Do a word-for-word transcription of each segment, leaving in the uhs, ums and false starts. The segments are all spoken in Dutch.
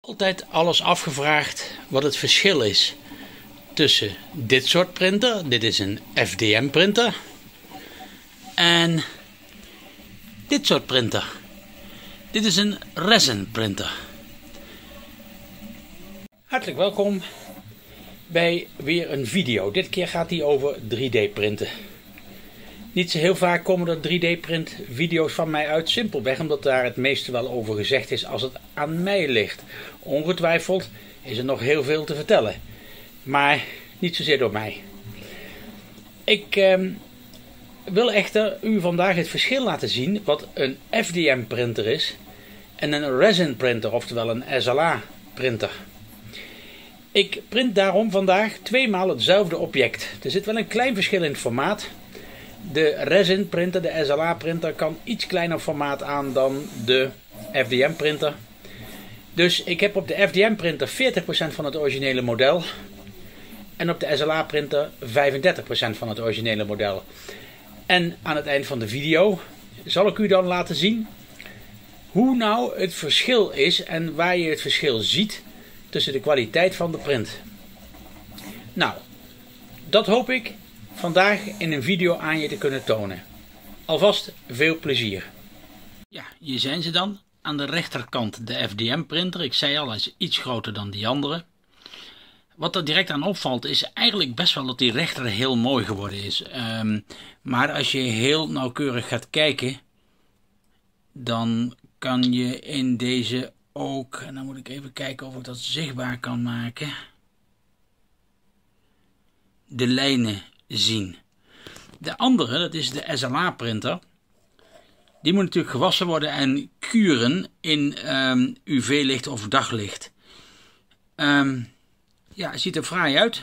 Altijd alles afgevraagd wat het verschil is tussen dit soort printer, dit is een F D M printer, en dit soort printer. Dit is een resin printer. Hartelijk welkom bij weer een video. Dit keer gaat die over drie D printen. Niet zo heel vaak komen er drie D print video's van mij uit, simpelweg omdat daar het meeste wel over gezegd is als het aan mij ligt. Ongetwijfeld is er nog heel veel te vertellen, maar niet zozeer door mij. Ik eh, wil echter u vandaag het verschil laten zien wat een F D M printer is en een resin printer, oftewel een S L A printer. Ik print daarom vandaag tweemaal hetzelfde object. Er zit wel een klein verschil in het formaat. De resin printer, de S L A printer, kan iets kleiner formaat aan dan de F D M printer. Dus ik heb op de F D M printer veertig procent van het originele model. En op de S L A printer vijfendertig procent van het originele model. En aan het eind van de video zal ik u dan laten zien hoe nou het verschil is en waar je het verschil ziet tussen de kwaliteit van de print. Nou, dat hoop ik vandaag in een video aan je te kunnen tonen. Alvast veel plezier. Ja, hier zijn ze dan. Aan de rechterkant de F D M printer. Ik zei al, hij is iets groter dan die andere. Wat er direct aan opvalt is eigenlijk best wel dat die rechter heel mooi geworden is. Um, maar als je heel nauwkeurig gaat kijken, dan kan je in deze ook, en dan moet ik even kijken of ik dat zichtbaar kan maken, de lijnen zien. De andere, dat is de S L A printer. Die moet natuurlijk gewassen worden en kuren in um, U V-licht of daglicht. Um, ja, het ziet er fraai uit.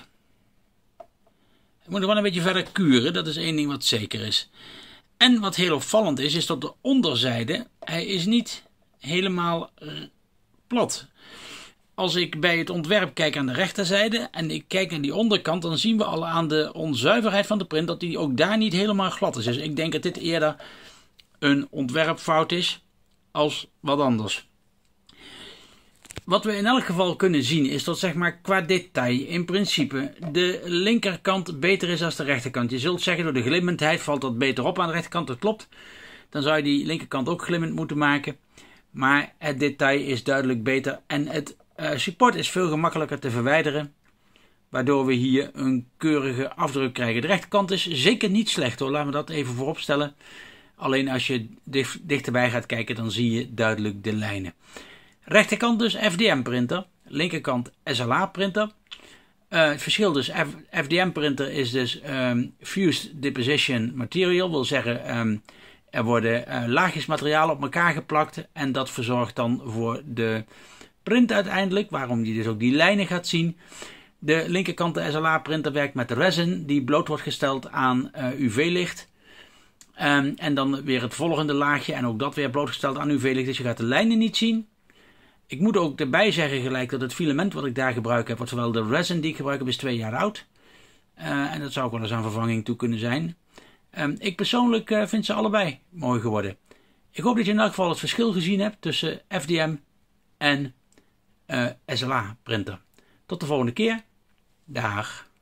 Je moet er wel een beetje verder kuren, dat is één ding wat zeker is. En wat heel opvallend is, is dat de onderzijde, hij is niet helemaal plat. Als ik bij het ontwerp kijk aan de rechterzijde en ik kijk aan die onderkant, dan zien we al aan de onzuiverheid van de print dat die ook daar niet helemaal glad is. Dus ik denk dat dit eerder een ontwerpfout is als wat anders. Wat we in elk geval kunnen zien is dat, zeg maar, qua detail in principe de linkerkant beter is dan de rechterkant. Je zult zeggen, door de glimmendheid valt dat beter op aan de rechterkant. Dat klopt. Dan zou je die linkerkant ook glimmend moeten maken. Maar het detail is duidelijk beter en het uh, support is veel gemakkelijker te verwijderen, waardoor we hier een keurige afdruk krijgen. De rechterkant is zeker niet slecht hoor, laten we dat even voorop stellen. Alleen als je dichterbij gaat kijken, dan zie je duidelijk de lijnen. Rechterkant dus F D M printer, linkerkant S L A printer. Uh, het verschil dus, F D M printer is dus um, Fused Deposition Material, wil zeggen um, er worden uh, laagjes materiaal op elkaar geplakt en dat verzorgt dan voor de print uiteindelijk, waarom je dus ook die lijnen gaat zien. De linkerkant, de S L A printer, werkt met resin die bloot wordt gesteld aan uh, U V-licht. Um, en dan weer het volgende laagje en ook dat weer blootgesteld aan U V-licht, dus je gaat de lijnen niet zien. Ik moet ook erbij zeggen gelijk dat het filament wat ik daar gebruik heb, oftewel de resin die ik gebruik heb, is twee jaar oud. Uh, en dat zou ook wel eens aan vervanging toe kunnen zijn. Um, ik persoonlijk uh, vind ze allebei mooi geworden. Ik hoop dat je in elk geval het verschil gezien hebt tussen F D M en uh, S L A printer. Tot de volgende keer. Dag.